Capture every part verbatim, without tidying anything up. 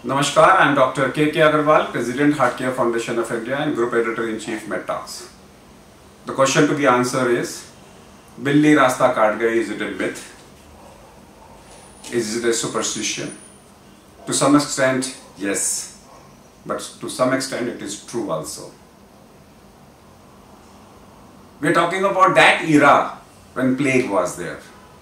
Namaskar, I am Doctor K K Aggarwal, President Heart Care Foundation of India and Group Editor in Chief MEDtalks. The question to be answered is, Bili Ka Rasta kaat gayi, is it a myth? Is it a superstition? To some extent, yes, but to some extent it is true also. We are talking about that era when plague was there,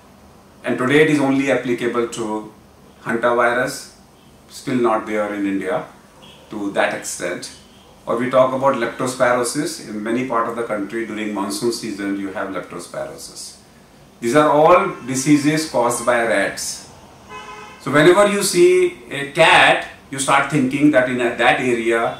and today it is only applicable to hantavirus, still not there in India to that extent. Or we talk about leptospirosis. In many parts of the country during monsoon season you have leptospirosis. These are all diseases caused by rats. So whenever you see a cat, you start thinking that in a, that area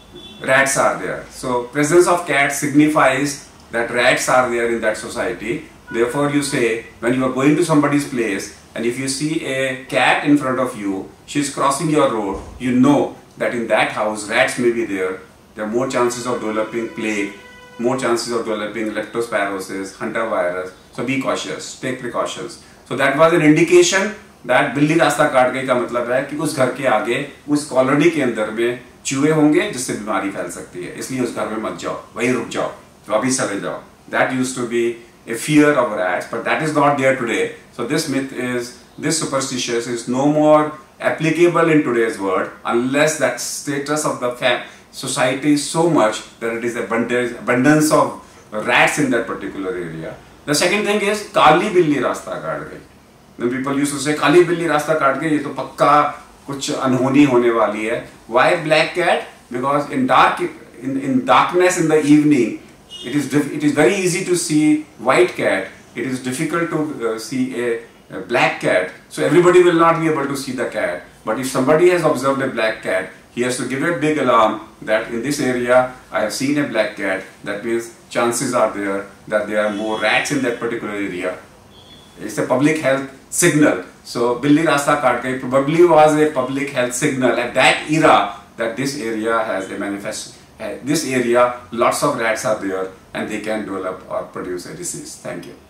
rats are there. So presence of cats signifies that rats are there in that society. Therefore you say, when you are going to somebody's place and if you see a cat in front of you, she is crossing your road, you know that in that house rats may be there. There are more chances of developing plague, more chances of developing leptospirosis, hantavirus. So be cautious, take precautions. So that was an indication that बिल्ली रास्ता काट गई का मतलब है कि उस घर के आगे उस कॉलोनी के अंदर में चूहे होंगे जिससे बीमारी फैल सकती है, इसलिए उस घर में मत जाओ, वहीं रुक जाओ, वापस चले जाओ. That used to be a fear of rats, but that is not there today. So this myth is, this superstition is no more applicable in today's world unless that status of the society is so much that it is abundance, abundance of rats in that particular area. The second thing is काली बिल्ली रास्ता काट गई. Then people used to say काली बिल्ली रास्ता काट गई, ये तो पक्का कुछ अनहोनी होने वाली है. Why black cat? Because in dark, in in darkness in the evening, it is it is very easy to see white cat. It is difficult to uh, see a, a black cat. So everybody will not be able to see the cat. But if somebody has observed a black cat, he has to give a big alarm that in this area I have seen a black cat. That means chances are there that there are more rats in that particular area. It's a public health signal. So Bili Ka Rasta kaat gayi probably was a public health signal at that era that this area has a manifest. Uh, this area lots of rats are there and they can develop or produce a disease. Thank you.